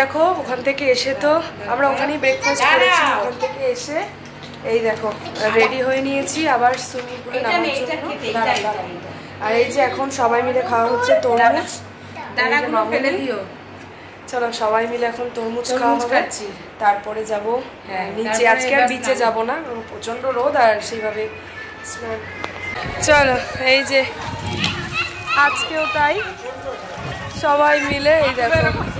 দেখো ওখান থেকে এসে তো আমরা ওখানেই ব্রেকফাস্ট করেছি, ওখান থেকে এসে এই দেখো রেডি হয়ে নিয়েছি আবার সুইমিং পুলে নামার জন্য। আর এই যে এখন সবাই মিলে খাওয়া হচ্ছে তরমুজ। চলো সবাই মিলে এখন তরমুজ খাওয়া হবে, তারপরে যাব নিচে। আজকে আর বিচে যাব না, প্রচন্ড রোদ আর সেইভাবে স্নান। চলো এই যে আজকেও তাই সবাই মিলে এই দেখো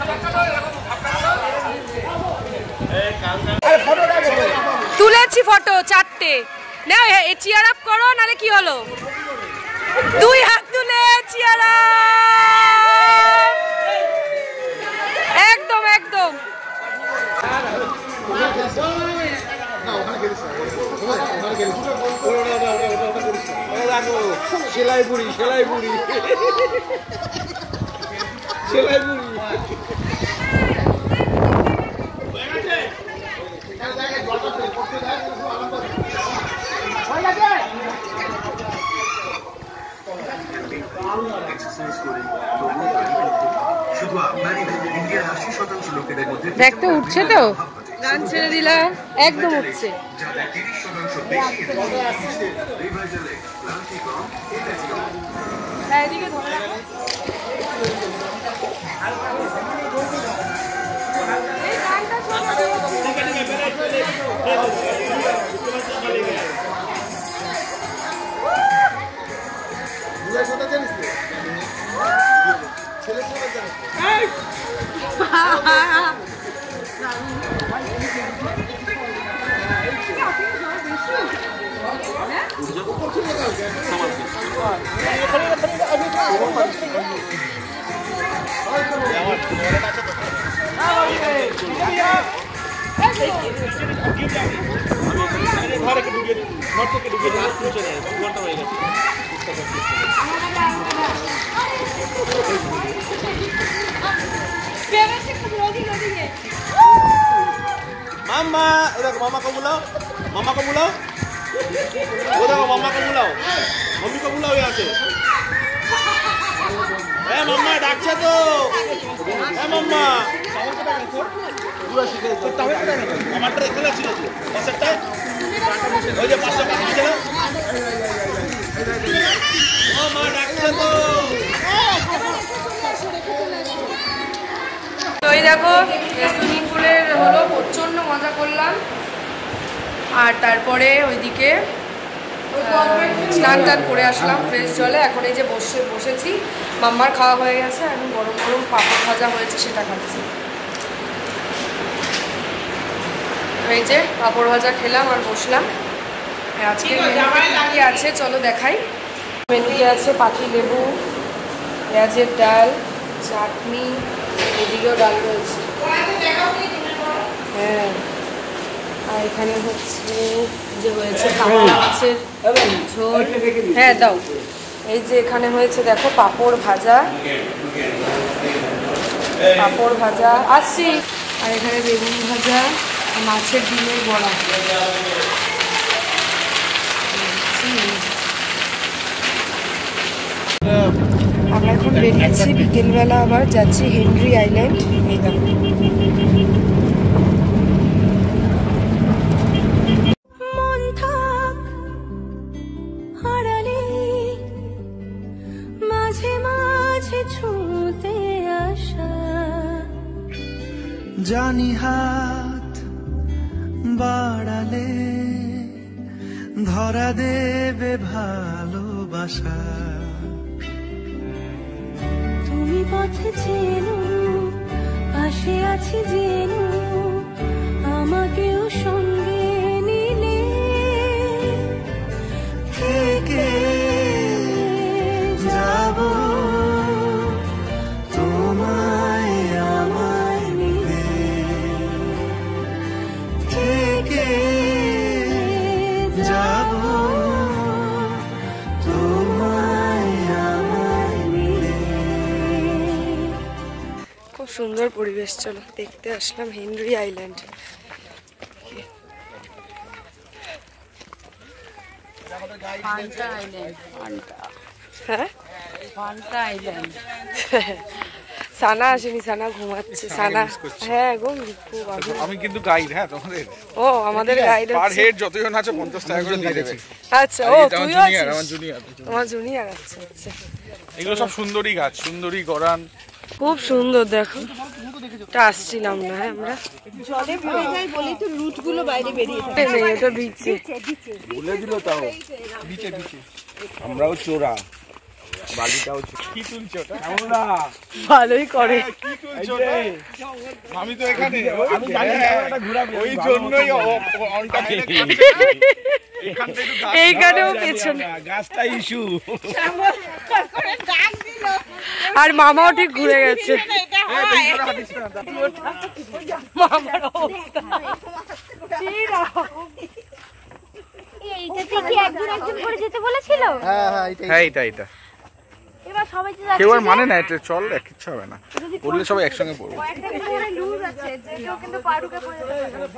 তুলেছি ফটো 4টে। না চিয়ার আপ করো, নালে কি হলো? 2 হাত তুলে চিয়ার আপ, একদম একদম। সেলাই বুড়ি সেলাই বুড়ি সেলাই বুড়ি। দেখতে উঠছে তো, গান ছেড়ে দিলাম, একদম উঠছে। Mama, udah ke mama kamu lau, mama kamu lau, udah ke mama kamu lau, mami kamu lau ya sih. Mama daksa tuh, mama. আমার ট্রেক খোলা ছিল তো পাশেরটা, ওই যে পাশে কাটি ছিল। ও মা ডাকছে তো। তো এই দেখো সুইমিং পুলের হলো প্রচণ্ড মজা করলাম। আর তারপরে ওইদিকে স্নান টান করে আসলাম ফ্রেশ জলে। এখন এই যে বসেছি, মাম্মার খাওয়া হয়ে গেছে, এখন গরম গরম পাপড় ভাজা হয়েছে সেটা খাচ্ছি। এই যে পাপড় ভাজা খেলাম আর বসলাম। আজকে কি আছে চলো দেখাই। মেনুতে আছে পাতি লেবু, পেঁয়াজের ডাল, চাটনি, এদিকেও ডাল রয়েছে। হ্যাঁ, আর এখানে হচ্ছে যে হয়েছে কাঁকড়া মাছের ঝোল। হ্যাঁ দাও। এই যে এখানে হয়েছে দেখো পাপড় ভাজা, পাপড় ভাজা আসছি। আর এখানে বেগুন ভাজা, মাছের ডিমের বড়া। আমরা এখন বেরিয়েছি, বিকেলবেলা আবার যাচ্ছি হেনরি আইল্যান্ড। এই দেখো জানি হাত বাড়ালে ধরা দেবে ভালোবাসা। তুমি পথে চেনো, পাশে আছি জেনো, আমাকেও সঙ্গে নিলে থেকে যাব তোমায় আমায় নিলে, থেকে যাব তোমায় আমায় নিলে। খুব সুন্দর পরিবেশ। চলো দেখতে আসলাম হেনরি আইল্যান্ড। হ্যাঁ সানা আসেনি, সানা ঘুমাচ্ছে। সানা হ্যাঁ গো খুব আমি কিন্তু গাইড, হ্যাঁ তোমাদের। ও আমাদের গাইড পার হেড যতজন আছে 50 টাকা করে দিয়ে দেবে। আচ্ছা ও তুইও আছিস? আমার জুনিয়র। তোমার জুনিয়র। আচ্ছা আচ্ছা। এগুলো সব সুন্দরী গাছ, সুন্দরী গরান, খুব সুন্দর। দেখো এটা আসছিলাম না আমরা, জলে পড়ে যায় বলেই তো রুট গুলো বাইরে বেরিয়ে থাকে। এটা বিচে বলে দিল তাও বিচে বিচে। আমরাও চোরা, বালিটাও কি তুলছো ওটা? আমরা ভালোই করে। কি তুলছো ওটা? আমি তো এখানে, আমি জানি এটা ঘোরাবে, ওই জন্যই অনটা এখান থেকে এইখানেও পেছনে গাছটা ইস্যু। আর মামাও ঠিক ঘুরে গেছে। মামার অবস্থা এইটাতে কি একজন একজন করে যেতে বলেছিল? হ্যাঁ এটা এবার সবাই যে যাচ্ছে, কেউ আর মানে না, এটা চল কিচ্ছু হবে না, পড়লে সবাই একসঙ্গে পড়বো। একটা কিন্তু লুজ আছে যে কেউ কিন্তু পা ঢুকে পড়ে যেতে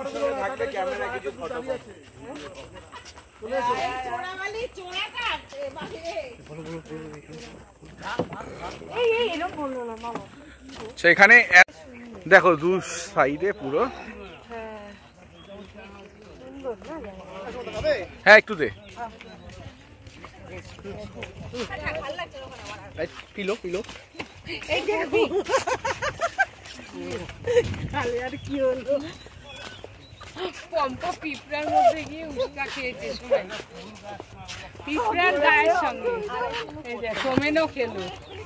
পারে। এই এরকম বললো না মামা। সেখানে দেখো দু সাইডে পুরো। হ্যাঁ একটু দে। পিলো পিলো পম্পা পিঁপড়ার মধ্যে গিয়ে উস্কা খেয়েছে সবাই, পিঁপড়ার গায়ের সঙ্গে। এই যে সোমেনও খেলো।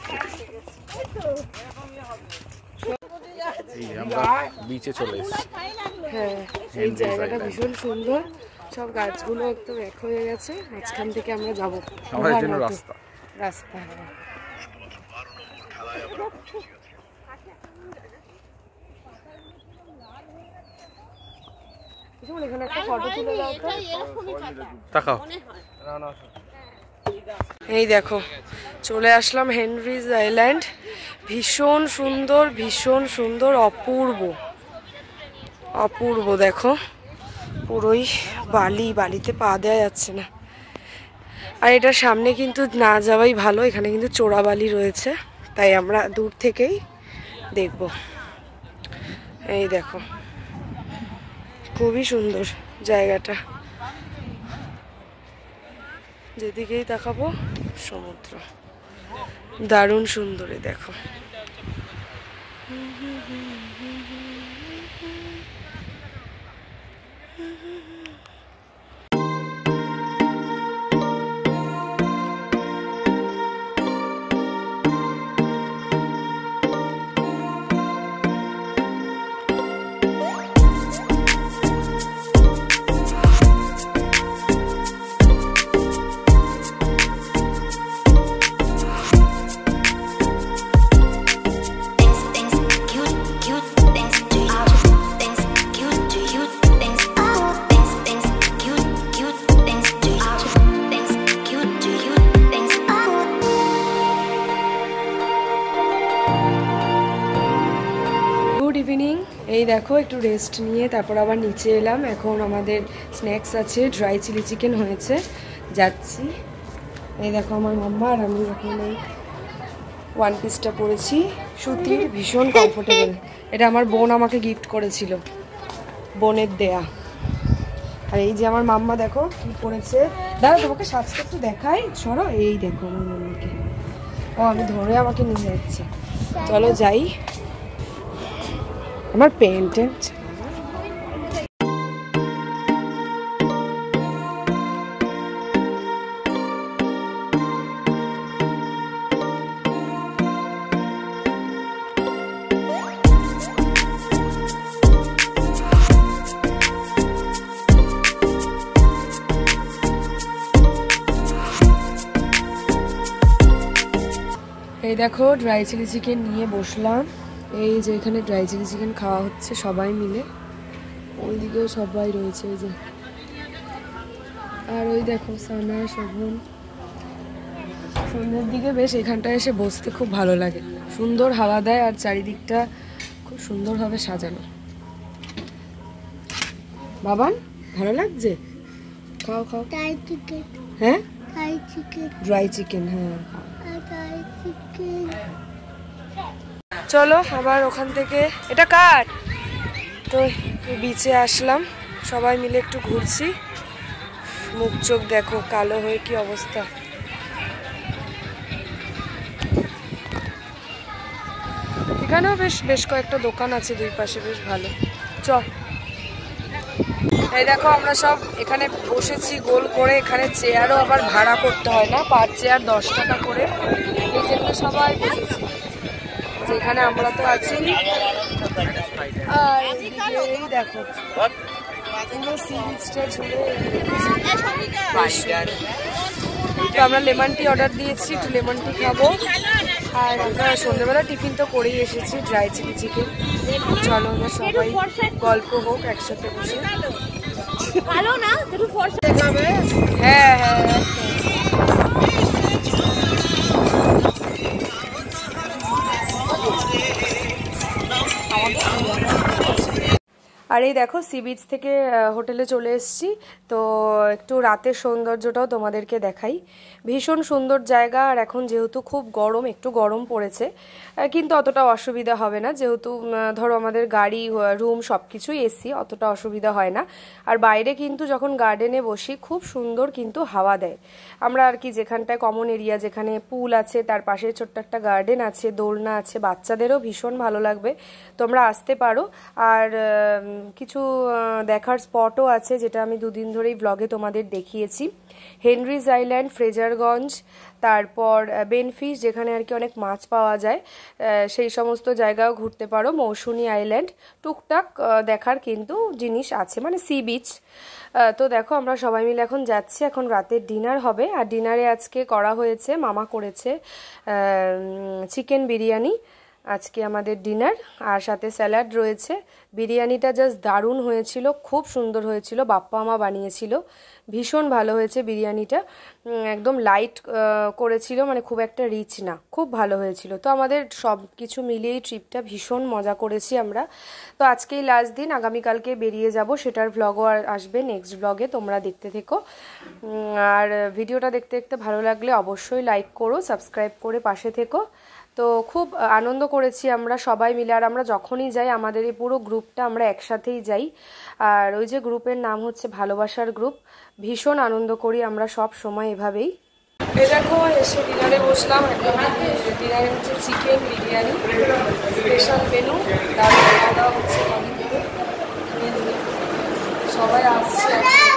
আমরা বিচে চলে এসেছি। হ্যাঁ এই জায়গাটা ভীষণ সুন্দর, সব গাছগুলো একদম এক হয়ে গেছে। মাঝখান থেকে আমরা যাবো, আমাদের জন্য রাস্তা রাস্তা। এখানে একটা ফটো তুলে দাও তো। তাকাও। এই দেখো চলে আসলাম হেনরিজ আইল্যান্ড। ভীষণ সুন্দর, ভীষণ সুন্দর, অপূর্ব অপূর্ব। দেখো পুরোই বালি, বালিতে পা দেওয়া যাচ্ছে না। আর এটার সামনে কিন্তু না যাওয়াই ভালো, এখানে কিন্তু চোরাবালি রয়েছে, তাই আমরা দূর থেকেই দেখব। এই দেখো খুবই সুন্দর জায়গাটা, যেদিকেই তাকাবো সমুদ্র, দারুণ সুন্দর। দেখো এই দেখো একটু রেস্ট নিয়ে তারপর আবার নিচে এলাম। এখন আমাদের স্ন্যাক্স আছে, ড্রাই চিলি চিকেন হয়েছে, যাচ্ছি। এই দেখো আমার মাম্মা আর আমি এখন এই ওয়ান পিসটা পরেছি, সুতির, ভীষণ কমফোর্টেবল। এটা আমার বোন আমাকে গিফট করেছিল, বোনের দেয়া। আর এই যে আমার মাম্মা দেখো কি পরেছে, দাঁড়া তোমাকে সাজটা একটু দেখাই, সরো। এই দেখো আমার মাম্মাকে, ও আমি ধরে আমাকে নিয়ে যাচ্ছে। চলো যাই। আমার প্যান্ট এই দেখো ড্রাই চিলি চিকেন নিয়ে বসলাম। এই যে এখানে ড্রাই চিলি চিকেন খাওয়া হচ্ছে সবাই মিলে, ওইদিকেও সবাই রয়েছে এই যে। আর ওই দেখো সানা, শোভন। সন্ধ্যের দিকে বেশ এখানটায় এসে বসতে খুব ভালো লাগে, সুন্দর হাওয়া দেয় আর চারিদিকটা খুব সুন্দরভাবে সাজানো। বাবান ভালো লাগছে? খাও খাও। হ্যাঁ ড্রাই চিকেন, হ্যাঁ। চলো আবার ওখান থেকে এটা কার তো বিচে আসলাম, সবাই মিলে একটু ঘুরছি। মুখ চোখ দেখো কালো হয়ে কি অবস্থা। এখানেও বেশ কয়েকটা দোকান আছে দুই পাশে, বেশ ভালো। চল এই দেখো আমরা সব এখানে বসেছি গোল করে। এখানে চেয়ারও আবার ভাড়া করতে হয় না, পার চেয়ার 10 টাকা করে। এই জন্য সবাই বসেছি, যেখানে আমরা তো আছি। আর এই দেখো পুরো সি বিচটা ঝুলে। তো আমরা লেমন টি অর্ডার দিয়েছি, একটু লেমন টি খাবো। আর আমরা সন্ধ্যেবেলা টিফিন তো করেই এসেছি, ড্রাই চিলি চিকেন। চলো আমরা সবাই গল্প হোক একসাথে বসে। হ্যাঁ হ্যাঁ আর এই দেখো সি বিচ থেকে হোটেলে চলে এসেছি। তো একটু রাতের সৌন্দর্যটাও তোমাদেরকে দেখাই। ভীষণ সুন্দর জায়গা। আর এখন যেহেতু খুব গরম, একটু গরম পড়েছে, কিন্তু অতটা অসুবিধা হবে না, যেহেতু ধরো আমাদের গাড়ি রুম সব কিছুই এসি, অতটা অসুবিধা হয় না। আর বাইরে কিন্তু যখন গার্ডেনে বসি খুব সুন্দর কিন্তু হাওয়া দেয়। আমরা আর কি যেখানটায় কমন এরিয়া, যেখানে পুল আছে, তার পাশে ছোট্ট একটা গার্ডেন আছে, দোলনা আছে, বাচ্চাদেরও ভীষণ ভালো লাগবে, তোমরা আসতে পারো। আর কিছু দেখার স্পটও আছে, যেটা আমি দুদিন ধরেই ব্লগে তোমাদের দেখিয়েছি। হেনরিজ আইল্যান্ড, ফ্রেজারগঞ্জ, তারপর বেনফিশ, যেখানে আর কি অনেক মাছ পাওয়া যায়, সেই সমস্ত জায়গাও ঘুরতে পারো। মৌসুনি আইল্যান্ড, টুকটাক দেখার কিন্তু জিনিস আছে, মানে সি বিচ। তো দেখো আমরা সবাই মিলে এখন যাচ্ছি। এখন রাতের ডিনার হবে। আর ডিনারে আজকে করা হয়েছে, মামা করেছে চিকেন বিরিয়ানি আজকে আমাদের ডিনার, আর সাথে স্যালাড রয়েছে। বিরিয়ানিটা জাস্ট দারুণ হয়েছিল, খুব সুন্দর হয়েছিল, বাপ্পা মা বানিয়েছিল, ভীষণ ভালো হয়েছে বিরিয়ানিটা। একদম লাইট করেছিল, মানে খুব একটা রিচ না, খুব ভালো হয়েছিল। তো আমাদের সব কিছু মিলিয়েই ট্রিপটা ভীষণ মজা করেছি আমরা। তো আজকেই লাস্ট দিন, আগামীকালকে বেরিয়ে যাব, সেটার ভ্লগও আসবে নেক্সট ব্লগে, তোমরা দেখতে থেকো। আর ভিডিওটা দেখতে দেখতে ভালো লাগলে অবশ্যই লাইক করো, সাবস্ক্রাইব করে পাশে থেকো। তো খুব আনন্দ করেছি আমরা সবাই মিলে। আর আমরা যখনই যাই, আমাদের এই পুরো গ্রুপটা আমরা একসাথেই যাই। আর ওই যে গ্রুপের নাম হচ্ছে ভালোবাসার গ্রুপ। ভীষণ আনন্দ করি আমরা সব সময় এভাবেই। এই দেখো এসে ডিনারে বসলাম। একদম ডিনারে হচ্ছে চিকেন বিরিয়ানি, স্পেশাল মেনু, দারুণ খাওয়া দাওয়া হচ্ছে কদিন ধরে। সবাই আসছে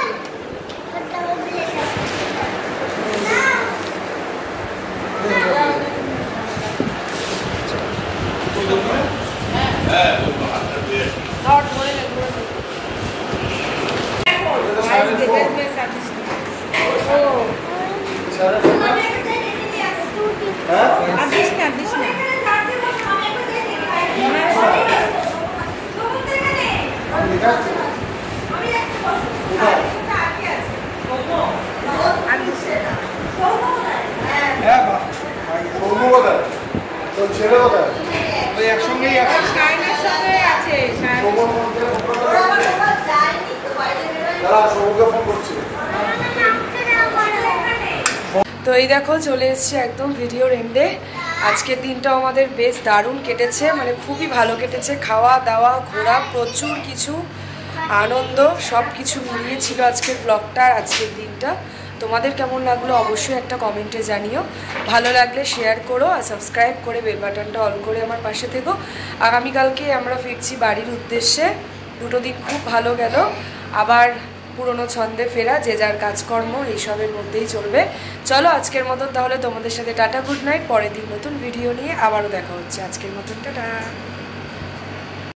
তো এই দেখো চলে এসেছি একদম ভিডিওর এন্ডে। আজকের দিনটাও আমাদের বেশ দারুণ কেটেছে, মানে খুবই ভালো কেটেছে। খাওয়া দাওয়া, ঘোরা, প্রচুর কিছু আনন্দ, সব কিছু মিলিয়ে ছিল আজকের ব্লগটা। আজকের দিনটা তোমাদের কেমন লাগলো অবশ্যই একটা কমেন্টে জানিও। ভালো লাগলে শেয়ার করো, আর সাবস্ক্রাইব করে বেল বাটনটা অন করে আমার পাশে থেকো। আগামীকালকে আমরা ফিরছি বাড়ির উদ্দেশ্যে। দুটো দিন খুব ভালো গেল, আবার পুরনো ছন্দে ফেরা, যে যার কাজকর্ম এইসবের মধ্যেই চলবে। চলো আজকের মতন তাহলে তোমাদের সাথে টাটা, গুড নাইট। পরের দিন নতুন ভিডিও নিয়ে আবারও দেখা হচ্ছে। আজকের মতন টাটা।